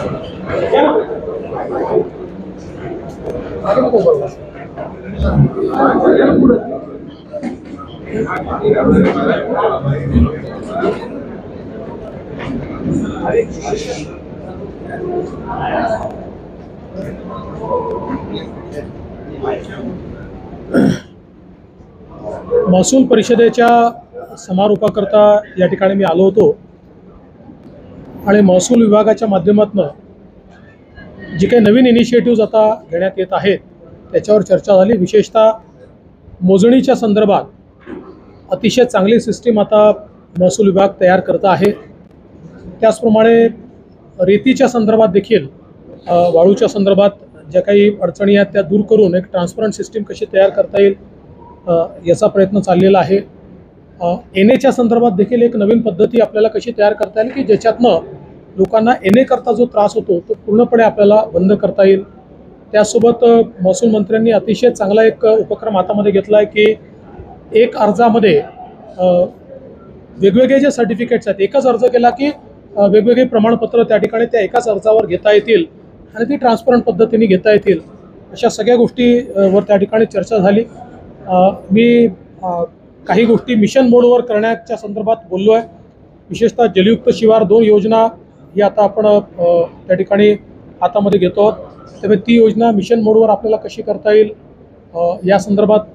महसूल परिषदेच्या समारोपाकरता या ठिकाणी मी आलो होतो आणि महसूल विभागाच्या माध्यमातून जे काही नवीन इनिशिएटिव्ज आता घेण्यात येत आहेत त्याच्यावर चर्चा झाली। विशेषतः मोजणीच्या संदर्भात अतिशय चांगली सिस्टीम आता महसूल विभाग तयार करत आहे। त्याचप्रमाणे रेतीच्या संदर्भात देखील वाळूच्या संदर्भात ज्या काही अडचणी आहेत त्या दूर करून एक ट्रान्सपरंट सिस्टीम कशी तयार करता येईल याचा प्रयत्न चाललेला आहे। एनएच्या संदर्भात देखील एक नवीन पद्धती आपल्याला कशी तयार करता येईल की ज्याच्यातनं लोकांना एनए करता जो त्रास होतो तो पूर्णपणे आपल्याला बंद करता येईल। त्यासोबत महसूल मंत्र्यांनी अतिशय चांगला एक उपक्रम हातामध्ये घेतला आहे की एक अर्जामध्ये वेगवेगळे जे सर्टिफिकेट्स आहेत एकच अर्ज केला की वेगवेगळे प्रमाणपत्र त्या ठिकाणी त्या एकाच अर्जावर घेता येतील आणि ती ट्रान्सपरंट पद्धतीने घेता येतील। अशा सगळ्या गोष्टीवर त्या ठिकाणी चर्चा झाली। मी काही गोष्टी मिशन मोडवर करण्याच्या संदर्भात बोललो आहे। विशेषतः जलयुक्त शिवार 2 योजना ही आता आपण त्या ठिकाणी हातामध्ये घेतो आहोत, त्यामुळे ती योजना मिशन मोडवर आपल्याला कशी करता येईल या संदर्भात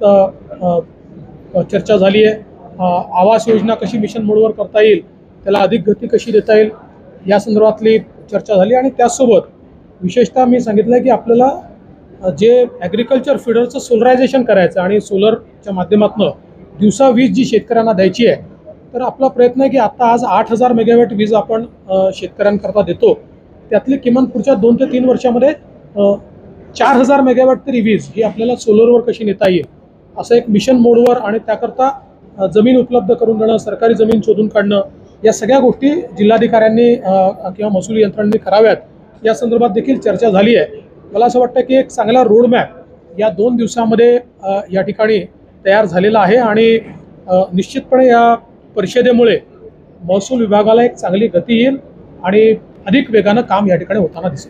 चर्चा झाली आहे। आवास योजना कशी मिशन मोडवर करता येईल, त्याला अधिक गती कशी देता येईल या संदर्भातली चर्चा झाली। आणि त्याचसोबत विशेषतः मी सांगितलं आहे की आपल्याला जे ॲग्रिकल्चर फीडरचं सोलरायझेशन करायचं आणि सोलरच्या माध्यमातून दिवसा वीज जी शेतकऱ्यांना द्यायची आहे, तर आपला प्रयत्न आहे की आता आज 8000 मेगावॅट वीज आपण शेतकऱ्यांकरता देतो, त्यातली किमान पुढच्या 2 ते 3 वर्षामध्ये 4000 मेगावॅट तरी वीज ही आपल्याला सोलरवर कशी नेता येईल असं एक मिशन मोडवर आणि त्याकरता जमीन उपलब्ध करून देणं, सरकारी जमीन शोधून काढणं या सगळ्या गोष्टी जिल्हाधिकाऱ्यांनी किंवा महसूल यंत्रणेने कराव्यात या संदर्भात देखील चर्चा झाली आहे। मला असं वाटतं की एक चांगला रोडमॅप या 2 दिवसामध्ये या ठिकाणी तयार झालेला आहे आणि निश्चितपणे या परिषदेमुळे महसूल विभागाला एक चांगली गती येईल आणि अधिक वेगानं काम या ठिकाणी होताना दिसेल।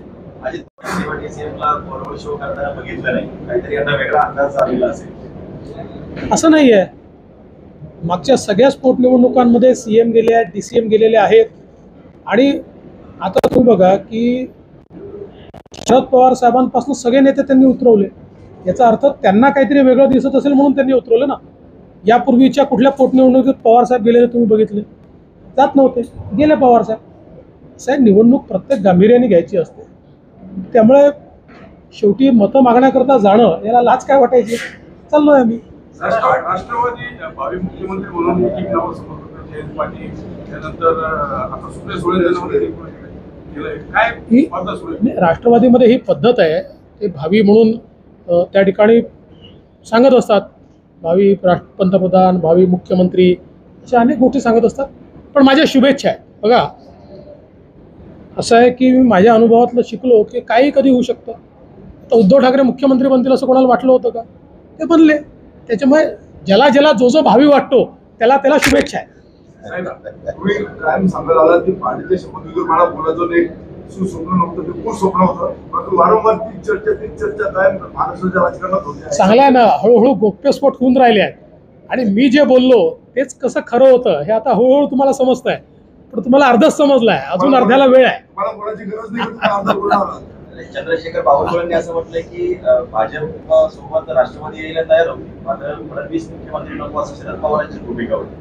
असं नाही आहे, मागच्या सगळ्या पोटनिवडणुकांमध्ये सीएम गेले आहेत, डीसीएम गेलेले आहेत आणि आता तुम्ही बघा की शरद पवार साहेबांपासून सगळे नेते त्यांनी उतरवले। याचा अर्थ त्यांना काहीतरी वेगळं दिसत असेल म्हणून त्यांनी उतरवलं ना। यापूर्वीच्या कुठल्या पोटनिवडणुकीत पवार साहेब गेलेले तुम्ही बघितले? जात नव्हते, गेले पवार साहेब। साहेब निवडणूक प्रत्येक गांभीर्याने घ्यायची असते, त्यामुळे शेवटी मतं मागण्याकरता जाणं याला लाज काय वाटायची? चाललोय आम्ही। राष्ट्रवादी भावी मुख्यमंत्री म्हणून एक नाव समोर होतं, जयंत पाटील, त्यानंतर आता सुप्रिया सुळे राष्ट्रवादीमध्ये ही पद्धत आहे, ते भावी म्हणून त्या ठिकाणी सांगत असतात, भावी पंतप्रधान, भावी मुख्यमंत्री अशा अनेक गोष्टी सांगत असतात। पण माझ्या शुभेच्छा आहेत। बघा असं आहे की मी माझ्या अनुभवातलं शिकलो की काही कधी होऊ शकतं। आता उद्धव ठाकरे मुख्यमंत्री बनतील असं कोणाला वाटलं होतं का? ते बनले। त्याच्यामुळे ज्याला ज्याला जो जो भावी वाटतो त्याला त्याला शुभेच्छा आहे। तुम्ही कायम सांगत आला की पार्टीच्या शपथविधीवर मला बोलायचं नाही, सुस्वप्न नव्हतं, ते खूप स्वप्न होतं, परंतु वारंवार ती चर्चा काय महाराष्ट्राच्या राजकारणात होते। चांगलं आहे ना, हळूहळू गोप्यस्फोट होऊन राहिले आहेत आणि मी जे बोललो तेच कसं खरं होतं हे आता हळूहळू तुम्हाला समजतंय, पण तुम्हाला अर्धच समजलंय, अजून अर्ध्याला वेळ आहे। मला बोलायची गरज नाही। चंद्रशेखर बावनकुळेंनी असं म्हटलंय की भाजप सोबत राष्ट्रवादी यायला तयार होती, मात्र फडणवीस मुख्यमंत्री नको असं शरद पवारांची भूमिका होती।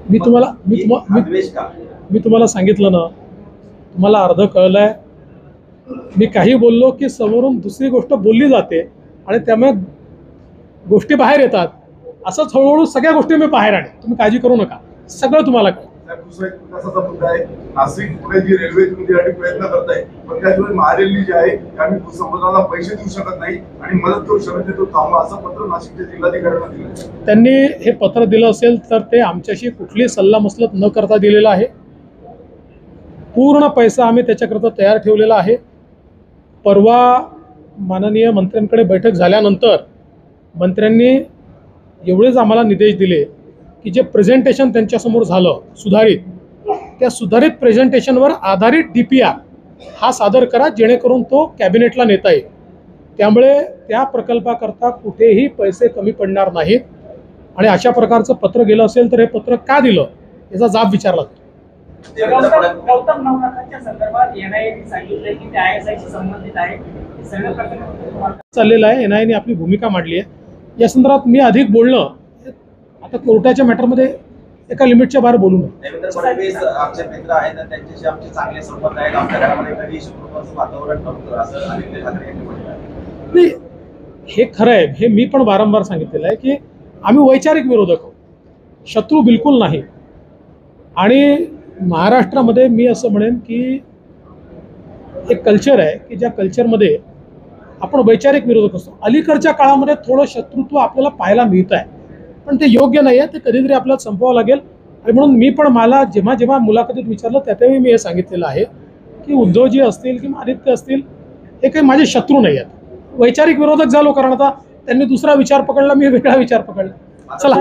मी तुम्हाला सांगितलं ना, तुम्हाला अर्ध कळलंय। मी काही बोललो की समोरून दुसरी गोष्ट बोलली जाते आणि त्यामुळे गोष्टी बाहेर येतात। असंच हळूहळू सगळ्या गोष्टी मी बाहेर आणेन, तुम्ही काळजी करू नका, सगळं तुम्हाला कळेल। दुसरा एक विकासाचा मुद्दा आहे, नाशिक पुणे जी रेल्वे तुम्ही त्यासाठी प्रयत्न करताय, पण त्याशिवाय महारेल्वे जी आहे आम्ही भूसंपादनाला पैसे देऊ शकत नाही आणि मदत करू शकत नाही, तो थांबा असं पत्र नाशिकच्या जिल्हाधिकाऱ्यांना दिलं। त्यांनी हे पत्र दिलं असेल तर ते आमच्याशी कुठली सल्लामसलत न करता दिलेलं आहे। पूर्ण पैसा आम्ही त्याच्याकरता तयार ठेवलेला आहे। परवा माननीय मंत्र्यांकडे बैठक झाल्यानंतर मंत्र्यांनी एवढेच आम्हाला निर्देश दिले की जे प्रेझेंटेशन त्यांच्यासमोर झालं सुधारित, त्या सुधारित प्रेझेंटेशनवर आधारित DPR हा सादर करा जेणेकरून तो कॅबिनेटला नेता येईल. त्यामुळे त्या प्रकल्पाकरता कुठेही पैसे कमी पडणार नाहीत. आणि अशा प्रकारचं पत्र गेलं असेल तर हे पत्र का दिलं याचा जाब विचारला जातो. गौतम नवनाथांच्या संदर्भात एनआयएने सांगितलंय की ते ISI संबंधित आहे. हे सगळं प्रकरण चाललेलं आहे. एनआयएने आपली भूमिका मांडली आहे. या संदर्भात मी अधिक बोलणं आता कोर्टाच्या मॅटरमध्ये एका लिमिटच्या बाहेर बोलू नये. देवेंद्र फडणवीस आमचे मित्र आहेत आणि त्यांच्याशी आमचे चांगले संबंध आहेत. आमच्या घरामध्ये कधी शुक्रवारचं वातावरण नव्हतं असं आदित्य ठाकरे यांनी म्हटलं आहे. नाही, हे खरं आहे. हे मी पण वारंवार सांगितलेलं आहे की आम्ही वैचारिक विरोधक आहोत, शत्रू बिलकुल नाही. आणि महाराष्ट्रामध्ये मी असं म्हणेन की एक कल्चर आहे की ज्या कल्चरमध्ये आपण वैचारिक विरोधक असतो. अलीकडच्या काळामध्ये थोडं शत्रुत्व आपल्याला पाहायला मिळत आहे, पण ते योग्य नाही आहे. ते कधीतरी आपल्याला संपवावं लागेल. आणि म्हणून मी पण मला जेव्हा जेव्हा मुलाखतीत विचारलं त्यावेळी मी हे सांगितलेलं आहे की उद्धवजी असतील किंवा आदित्य असतील हे काही माझे शत्रू नाही आहेत. वैचारिक विरोधक झालो कारण आता त्यांनी दुसरा विचार पकडला, मी वेगळा विचार पकडला. चला,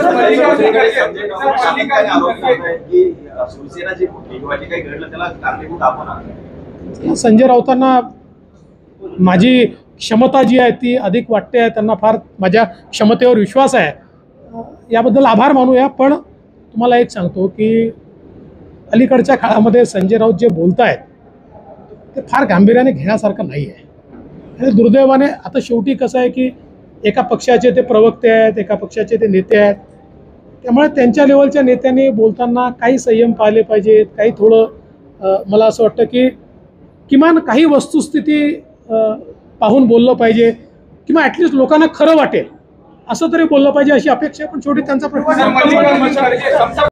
शिवसेना जी फुटली किंवा जे काही घडलं त्याला कारणीभूत आपण आहोत. संजय राऊतांना माझी क्षमता जी आहे ती अधिक वाटते आहे. त्यांना फार माझ्या क्षमतेवर विश्वास आहे. याबद्दल आभार मानूया. पण तुम्हाला एक सांगतो की अलीकडच्या काळामध्ये संजय राऊत जे बोलत आहेत ते फार गांभीर्याने घेण्यासारखं नाही आहे. आणि दुर्दैवाने आता शेवटी कसं आहे की एका पक्षाचे ते प्रवक्ते आहेत, एका पक्षाचे ते नेते आहेत. त्यामुळे त्यांच्या लेवलच्या नेत्यांनी बोलताना काही संयम पाळले पाहिजेत. काही थोडं मला असं वाटतं की किमान काही वस्तुस्थिती पाहून बोललं पाहिजे किंवा ॲटलिस्ट लोकांना खरं वाटेल असं तरी बोललं पाहिजे अशी अपेक्षा. पण शेवटी त्यांचा प्रश्न